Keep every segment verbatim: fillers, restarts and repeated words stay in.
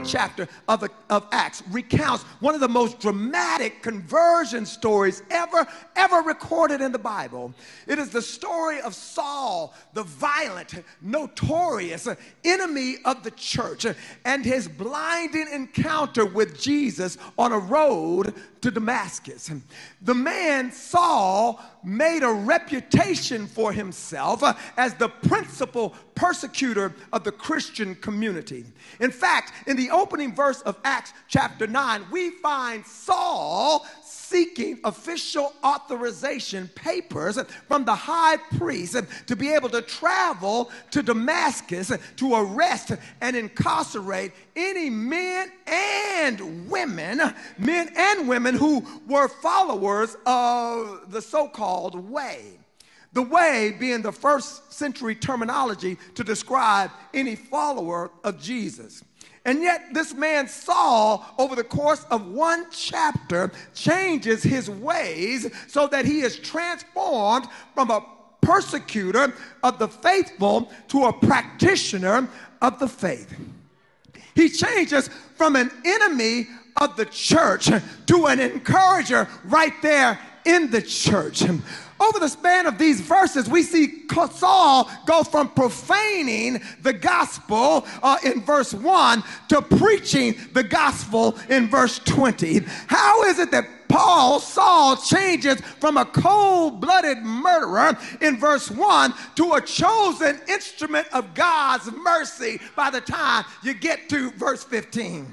chapter of, of Acts recounts one of the most dramatic conversion stories ever, ever recorded in the Bible. It is the story of Saul, the violent, notorious enemy of the church, and his blinding encounter with Jesus on a road to Damascus. The man Saul made a reputation for himself as the principal persecutor of the Christian community. In fact, in the opening verse of Acts chapter nine, we find Saul seeking official authorization papers from the high priest to be able to travel to Damascus to arrest and incarcerate any men and women, men and women who were followers of the so-called way. The way being the first century terminology to describe any follower of Jesus. And yet this man Saul, over the course of one chapter, changes his ways so that he is transformed from a persecutor of the faithful to a practitioner of the faith. He changes from an enemy of the church to an encourager right there in the church. Over the span of these verses, we see Saul go from profaning the gospel uh, in verse one to preaching the gospel in verse twenty. How is it that Paul, Saul, changes from a cold-blooded murderer in verse one to a chosen instrument of God's mercy by the time you get to verse fifteen?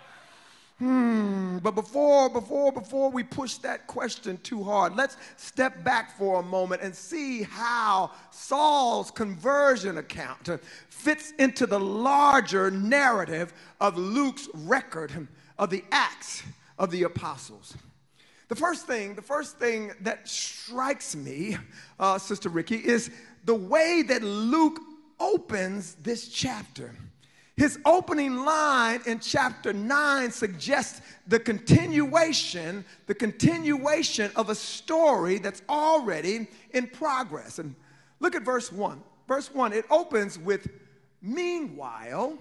Hmm, but before, before, before we push that question too hard, let's step back for a moment and see how Saul's conversion account fits into the larger narrative of Luke's record of the Acts of the Apostles. The first thing, the first thing that strikes me, uh, Sister Ricky, is the way that Luke opens this chapter. His opening line in chapter nine suggests the continuation, the continuation of a story that's already in progress. And look at verse one. Verse one, it opens with, meanwhile,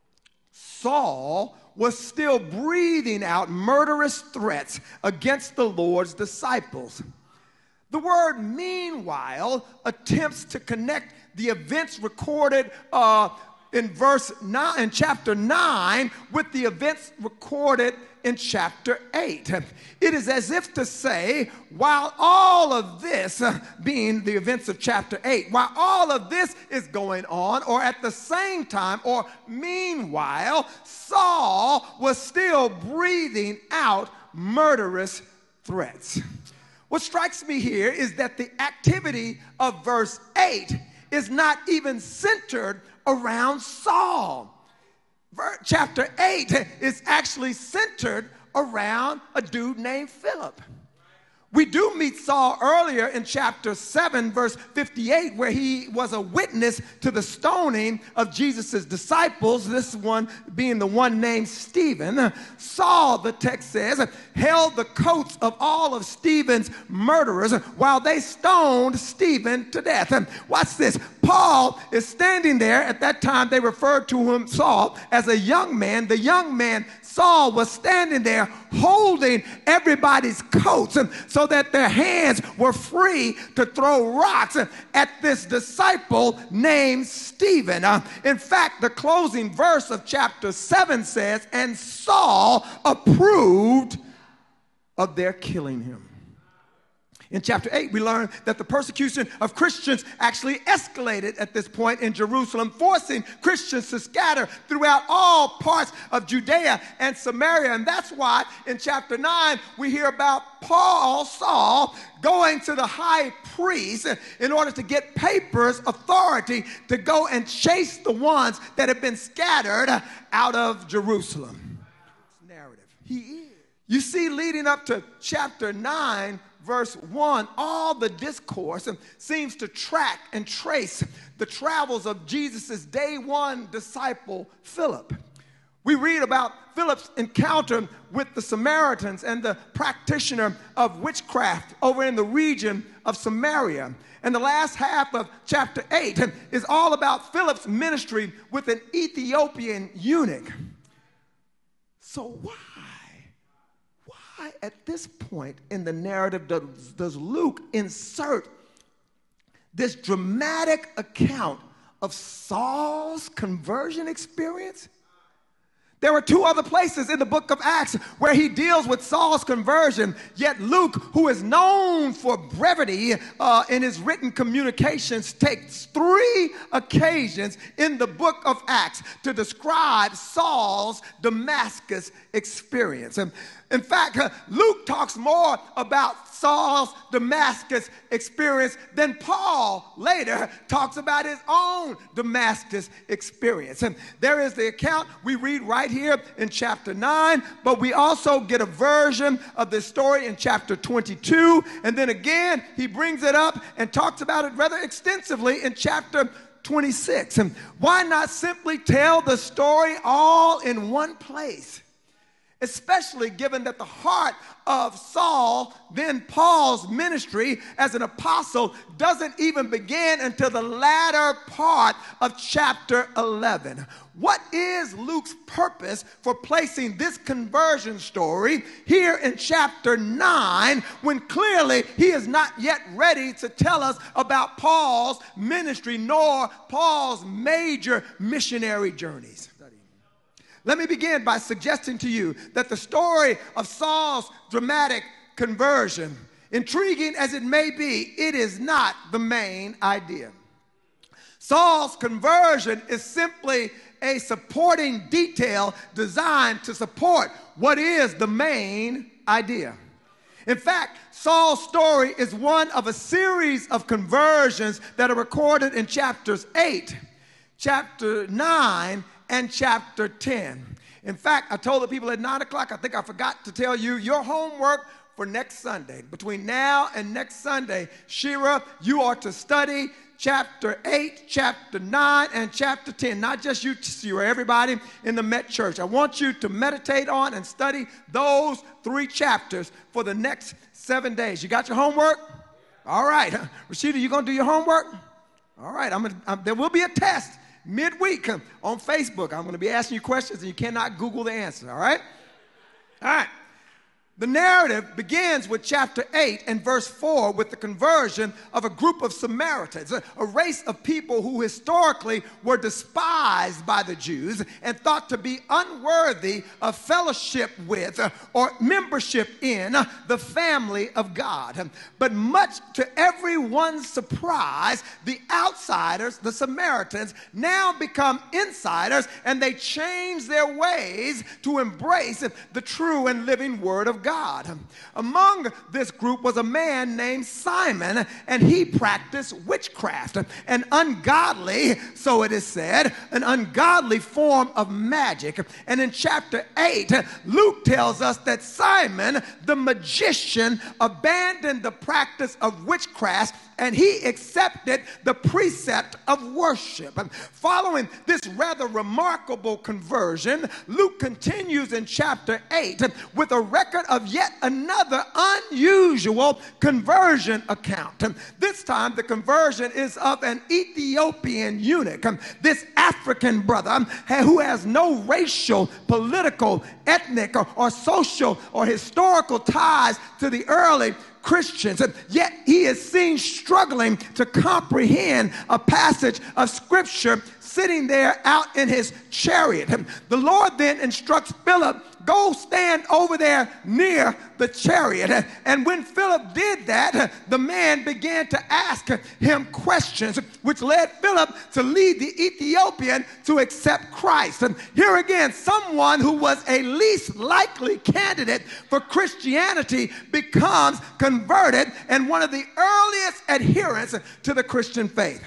Saul was still breathing out murderous threats against the Lord's disciples. The word meanwhile attempts to connect the events recorded uh, in verse nine, in chapter nine, with the events recorded in chapter eight. It is as if to say, while all of this, uh, being the events of chapter eight, while all of this is going on, or at the same time, or meanwhile, Saul was still breathing out murderous threats. What strikes me here is that the activity of verse eight is not even centered around Saul. Chapter eight is actually centered around a dude named Philip. We do meet Saul earlier in chapter seven, verse fifty-eight, where he was a witness to the stoning of Jesus' disciples, this one being the one named Stephen. Saul, the text says, held the coats of all of Stephen's murderers while they stoned Stephen to death. Watch this. Paul is standing there. At that time, they referred to him, Saul, as a young man. The young man, Saul, was standing there holding everybody's coats so that their hands were free to throw rocks at this disciple named Stephen. Uh, in fact, the closing verse of chapter seven says, and Saul approved of their killing him. In chapter eight, we learn that the persecution of Christians actually escalated at this point in Jerusalem, forcing Christians to scatter throughout all parts of Judea and Samaria. And that's why in chapter nine, we hear about Paul, Saul, going to the high priest in order to get papers, authority to go and chase the ones that have been scattered out of Jerusalem. Narrative. He is. You see, leading up to chapter nine, verse one, all the discourse seems to track and trace the travels of Jesus' day one disciple, Philip. We read about Philip's encounter with the Samaritans and the practitioner of witchcraft over in the region of Samaria. And the last half of chapter eight is all about Philip's ministry with an Ethiopian eunuch. So why, why at this point in the narrative does, does Luke insert this dramatic account of Saul's conversion experience? There are two other places in the book of Acts where he deals with Saul's conversion, yet Luke, who is known for brevity uh, in his written communications, takes three occasions in the book of Acts to describe Saul's Damascus experience. And in fact, uh, Luke talks more about Saul's Damascus experience than Paul later talks about his own Damascus experience. And there is the account we read right here in chapter nine, but we also get a version of this story in chapter twenty-two. And then again, he brings it up and talks about it rather extensively in chapter twenty-six. And why not simply tell the story all in one place? Especially given that the heart of Saul, then Paul's ministry as an apostle, doesn't even begin until the latter part of chapter eleven. What is Luke's purpose for placing this conversion story here in chapter nine when clearly he is not yet ready to tell us about Paul's ministry nor Paul's major missionary journeys? Let me begin by suggesting to you that the story of Saul's dramatic conversion, intriguing as it may be, it is not the main idea. Saul's conversion is simply a supporting detail designed to support what is the main idea. In fact, Saul's story is one of a series of conversions that are recorded in chapters eight, chapter nine, and chapter ten. In fact, I told the people at nine o'clock, I think I forgot to tell you, your homework for next Sunday, between now and next Sunday, Shira, you are to study chapter eight, chapter nine, and chapter ten. Not just you, Shira, everybody in the Met Church. I want you to meditate on and study those three chapters for the next seven days. You got your homework? All right. Rashida, you going to do your homework? All right. I'm gonna, I'm, there will be a test midweek on Facebook. I'm going to be asking you questions, and you cannot Google the answer, all right? All right. The narrative begins with chapter eight and verse four with the conversion of a group of Samaritans, a, a race of people who historically were despised by the Jews and thought to be unworthy of fellowship with uh, or membership in uh, the family of God. But much to everyone's surprise, the outsiders, the Samaritans, now become insiders, and they change their ways to embrace the true and living word of God. God. Among this group was a man named Simon, and he practiced witchcraft, an ungodly, so it is said, an ungodly form of magic. And in chapter eight, Luke tells us that Simon, the magician, abandoned the practice of witchcraft, and he accepted the precept of worship. Following this rather remarkable conversion, Luke continues in chapter eight with a record of yet another unusual conversion account. This time the conversion is of an Ethiopian eunuch, this African brother who has no racial, political, ethnic, or, or social or historical ties to the early Christians, yet he is seen struggling to comprehend a passage of scripture sitting there out in his chariot. The Lord then instructs Philip, go stand over there near the chariot. And when Philip did that, the man began to ask him questions, which led Philip to lead the Ethiopian to accept Christ. And here again, someone who was a least likely candidate for Christianity becomes converted and one of the earliest adherents to the Christian faith.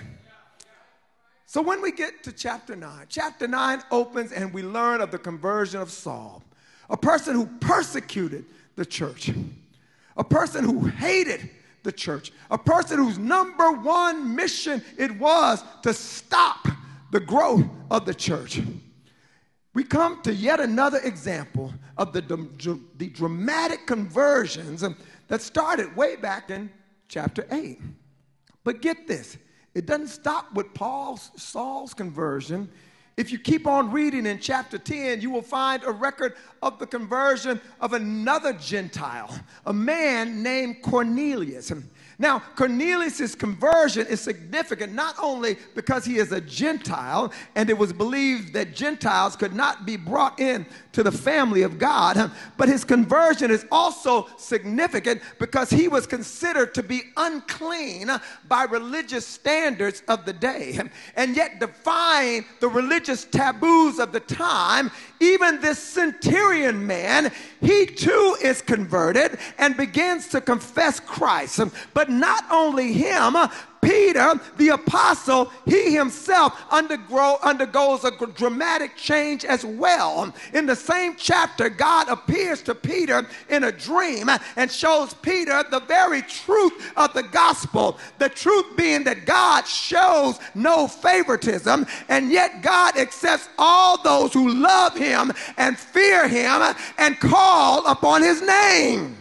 So when we get to chapter nine, chapter nine opens and we learn of the conversion of Saul, a person who persecuted the church, a person who hated the church, a person whose number one mission it was to stop the growth of the church. We come to yet another example of the, the dramatic conversions that started way back in chapter eight. But get this. It doesn't stop with Paul's, Saul's conversion. if you keep on reading in chapter ten, you will find a record of the conversion of another Gentile, a man named Cornelius. Now, Cornelius' conversion is significant not only because he is a Gentile, and it was believed that Gentiles could not be brought in to the family of God, but his conversion is also significant because he was considered to be unclean by religious standards of the day. And yet, defying the religious taboos of the time, even this centurion man, he too is converted and begins to confess Christ. But not only him, Peter, the apostle, he himself undergo, undergoes a dramatic change as well. In the same chapter, God appears to Peter in a dream and shows Peter the very truth of the gospel. The truth being that God shows no favoritism, and yet God accepts all those who love him and fear him and call upon his name.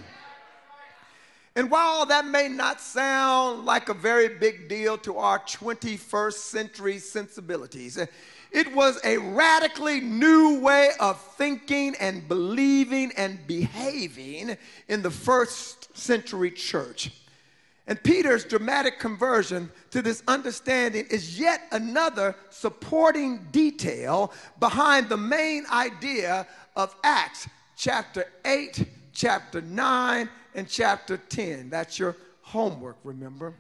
And while that may not sound like a very big deal to our twenty-first century sensibilities, it was a radically new way of thinking and believing and behaving in the first century church. And Peter's dramatic conversion to this understanding is yet another supporting detail behind the main idea of Acts chapter eight, chapter nine, and chapter ten. That's your homework, remember?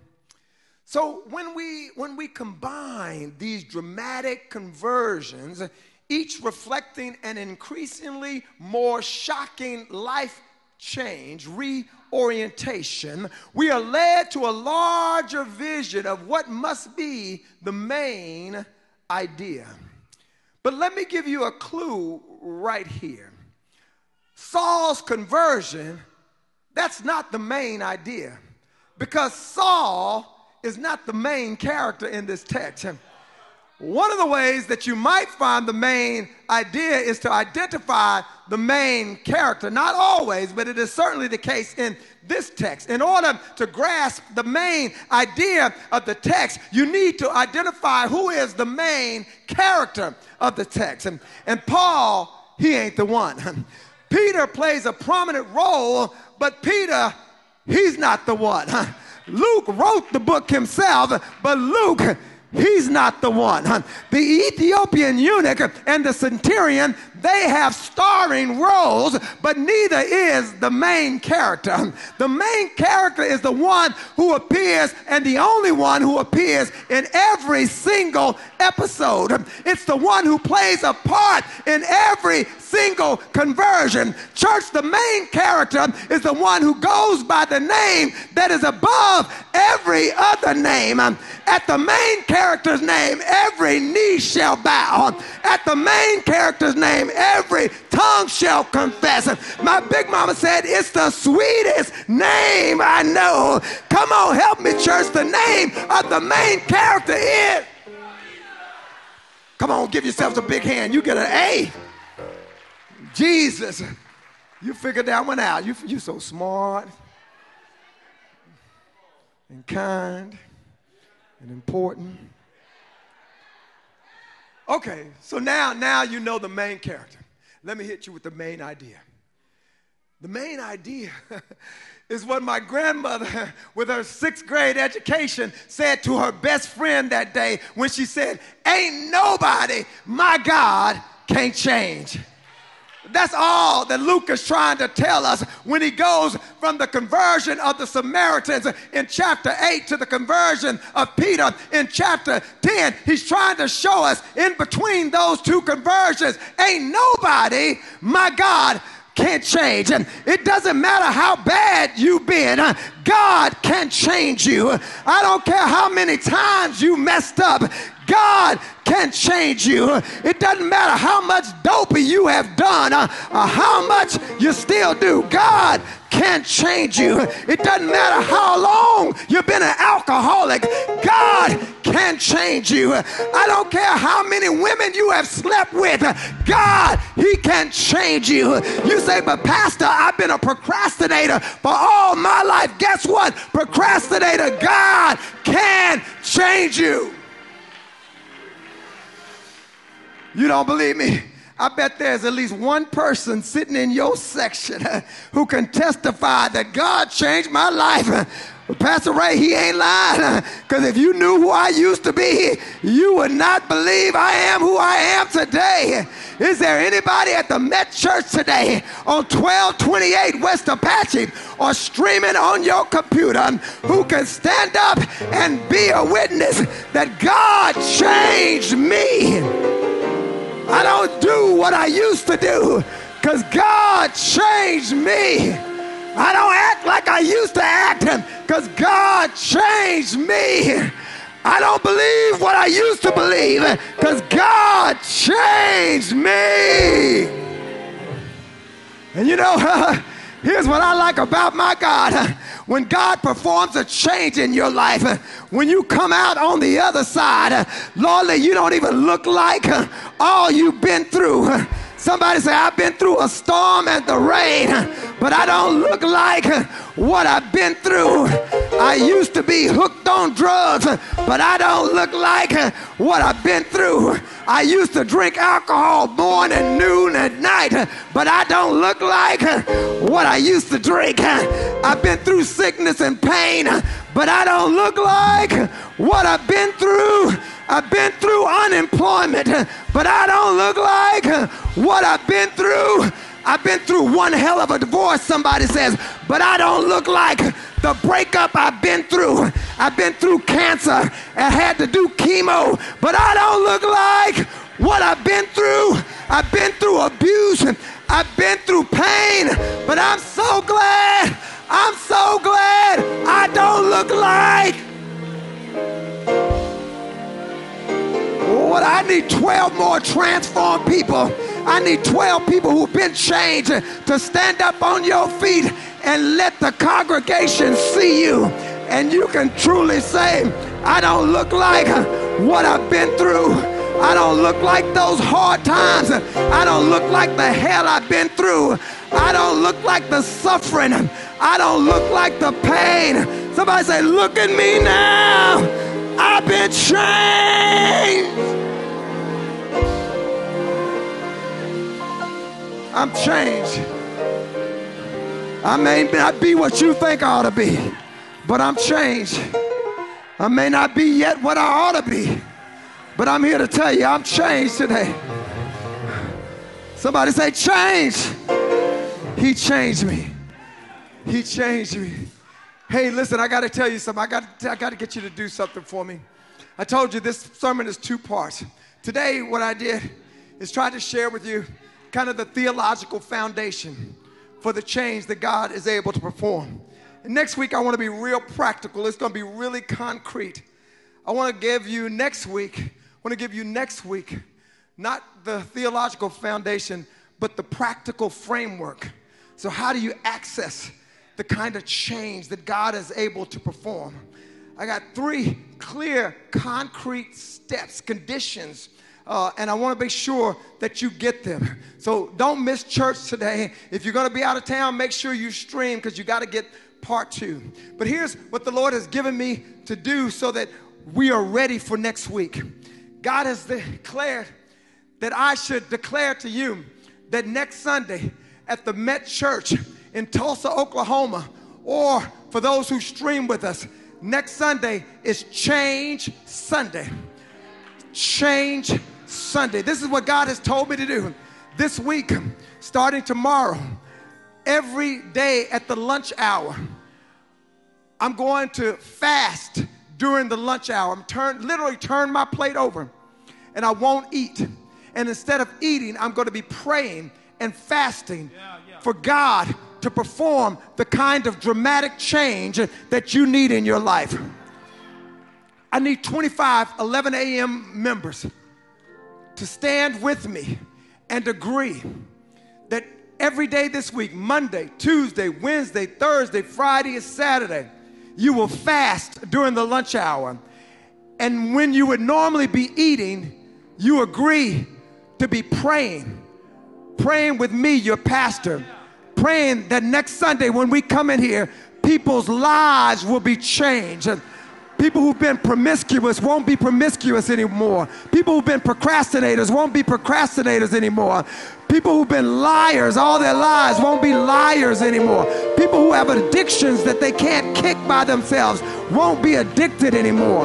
So when we, when we combine these dramatic conversions, each reflecting an increasingly more shocking life change, reorientation, we are led to a larger vision of what must be the main idea. But let me give you a clue right here. Saul's conversion, that's not the main idea, because Saul is not the main character in this text. One of the ways that you might find the main idea is to identify the main character. Not always, but it is certainly the case in this text. In order to grasp the main idea of the text, you need to identify who is the main character of the text. And, and Paul, he ain't the one. Peter plays a prominent role, but Peter, he's not the one. Luke wrote the book himself, but Luke, he's not the one. The Ethiopian eunuch and the centurion, they have starring roles, but neither is the main character. The main character is the one who appears, and the only one who appears in every single episode. It's the one who plays a part in every single conversion. Church, the main character is the one who goes by the name that is above every other name. At the main character's name, every knee shall bow. At the main character's name, every tongue shall confess. My big mama said, it's the sweetest name I know. Come on, help me, church. The name of the main character is. Come on, give yourselves a big hand. You get an A. Jesus. You figured that one out. You, you're so smart and kind and important. Okay, so now, now you know the main character. Let me hit you with the main idea. The main idea is what my grandmother, with her sixth grade education, said to her best friend that day when she said, ain't nobody my God can't change. That's all that Luke is trying to tell us when he goes from the conversion of the Samaritans in chapter eight to the conversion of Peter in chapter ten. He's trying to show us in between those two conversions, ain't nobody, my God, can't change. And it doesn't matter how bad you've been, God can change you. I don't care how many times you messed up, God can change you. It doesn't matter how much dopey you have done uh, or how much you still do. God can change you. It doesn't matter how long you've been an alcoholic. God can change you. I don't care how many women you have slept with. God, he can change you. You say, but Pastor, I've been a procrastinator for all my life. Guess what? Procrastinator, God can change you. You don't believe me? I bet there's at least one person sitting in your section uh, who can testify that God changed my life. Uh, Pastor Ray, he ain't lying, because uh, if you knew who I used to be, you would not believe I am who I am today. Is there anybody at the Met Church today on twelve twenty-eight West Apache or streaming on your computer who can stand up and be a witness that God changed me? I don't do what I used to do because God changed me. I don't act like I used to act because God changed me. I don't believe what I used to believe because God changed me. And you know, here's what I like about my God. When God performs a change in your life, when you come out on the other side, Lord, you don't even look like all you've been through. Somebody say, I've been through a storm and the rain, but I don't look like what I've been through. I used to be hooked on drugs, but I don't look like what I've been through. I used to drink alcohol morning, noon, and night, but I don't look like what I used to drink. I've been through sickness and pain, but I don't look like what I've been through. I've been through unemployment, but I don't look like what I've been through. I've been through one hell of a divorce, somebody says, but I don't look like the breakup I've been through. I've been through cancer and had to do chemo, but I don't look like what I've been through. I've been through abuse, I've been through pain, but I'm so glad, I'm so glad I don't look like what. I need twelve more transformed people. I need twelve people who've been changed to stand up on your feet and let the congregation see you. And you can truly say, I don't look like what I've been through. I don't look like those hard times. I don't look like the hell I've been through. I don't look like the suffering. I don't look like the pain. Somebody say, look at me now. I've been changed. I'm changed. I may not be what you think I ought to be, but I'm changed. I may not be yet what I ought to be, but I'm here to tell you I'm changed today. Somebody say, change. He changed me. He changed me. Hey, listen, I got to tell you something. I got to, I got to get you to do something for me. I told you this sermon is two parts. Today, what I did is try to share with you kind of the theological foundation for the change that God is able to perform. And next week, I want to be real practical. It's going to be really concrete. I want to give you next week, I want to give you next week, not the theological foundation, but the practical framework. So how do you access the kind of change that God is able to perform? I got three clear, concrete steps, conditions, Uh, and I want to make sure that you get them. So don't miss church today. If you're going to be out of town, make sure you stream, because you got to get part two. But here's what the Lord has given me to do so that we are ready for next week. God has declared that I should declare to you that next Sunday at the Met Church in Tulsa, Oklahoma, or for those who stream with us, next Sunday is Change Sunday. Change Sunday. This is what God has told me to do. This week, starting tomorrow, every day at the lunch hour, I'm going to fast during the lunch hour. I'm turn, literally turn my plate over, and I won't eat. And instead of eating, I'm going to be praying and fasting yeah, yeah. for God to perform the kind of dramatic change that you need in your life. I need twenty-five eleven a m members to stand with me and agree that every day this week, Monday, Tuesday, Wednesday, Thursday, Friday, and Saturday, you will fast during the lunch hour. And when you would normally be eating, you agree to be praying, praying with me, your pastor, praying that next Sunday when we come in here, people's lives will be changed. People who've been promiscuous won't be promiscuous anymore. People who've been procrastinators won't be procrastinators anymore. People who've been liars all their lives won't be liars anymore. People who have addictions that they can't kick by themselves won't be addicted anymore.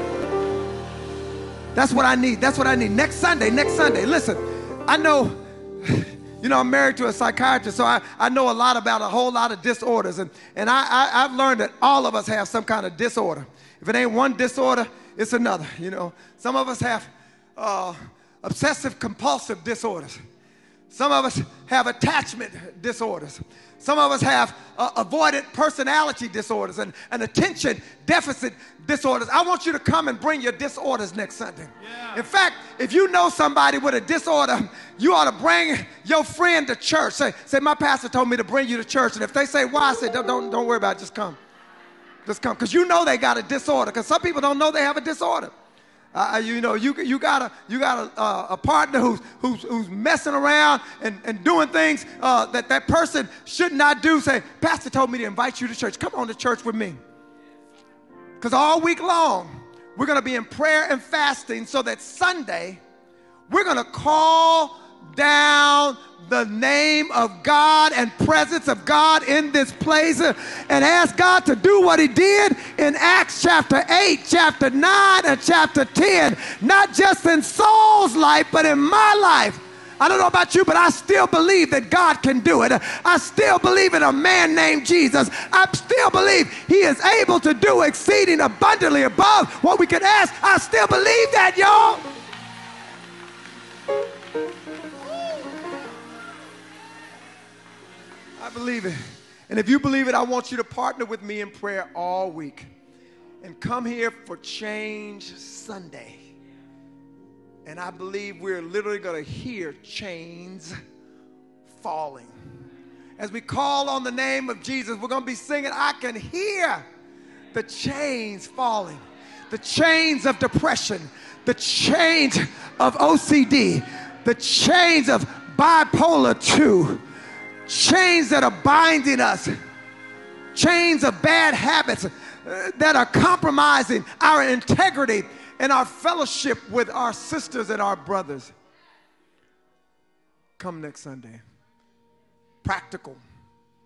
That's what I need. That's what I need. Next Sunday, next Sunday. Listen, I know, you know, I'm married to a psychiatrist, so I, I know a lot about a whole lot of disorders. And, and I, I, I've learned that all of us have some kind of disorder. If it ain't one disorder, it's another, you know. Some of us have uh, obsessive compulsive disorders. Some of us have attachment disorders. Some of us have uh, avoidant personality disorders and, and attention deficit disorders. I want you to come and bring your disorders next Sunday. Yeah. In fact, if you know somebody with a disorder, you ought to bring your friend to church. Say, say, my pastor told me to bring you to church. And if they say, why? I say, don't, don't, don't worry about it. Just come. Just come. Because you know they got a disorder. Because some people don't know they have a disorder. Uh, you know, you, you got, a, you got a, uh, a partner who's, who's, who's messing around and, and doing things uh, that that person should not do. Say, pastor told me to invite you to church. Come on to church with me. Because all week long, we're going to be in prayer and fasting so that Sunday, we're going to call down the name of God and presence of God in this place and ask God to do what he did in Acts chapter eight, chapter nine, and chapter ten. Not just in Saul's life, but in my life. I don't know about you, but I still believe that God can do it. I still believe in a man named Jesus. I still believe he is able to do exceeding abundantly above what we could ask. I still believe that, y'all. I believe it. And if you believe it, I want you to partner with me in prayer all week and come here for Change Sunday. And I believe we're literally going to hear chains falling. As we call on the name of Jesus, we're going to be singing, I can hear the chains falling. The chains of depression, the chains of O C D, the chains of bipolar two, chains that are binding us, chains of bad habits uh, that are compromising our integrity and our fellowship with our sisters and our brothers. Come next Sunday. Practical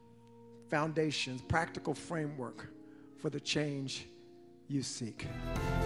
foundations, practical framework for the change you seek.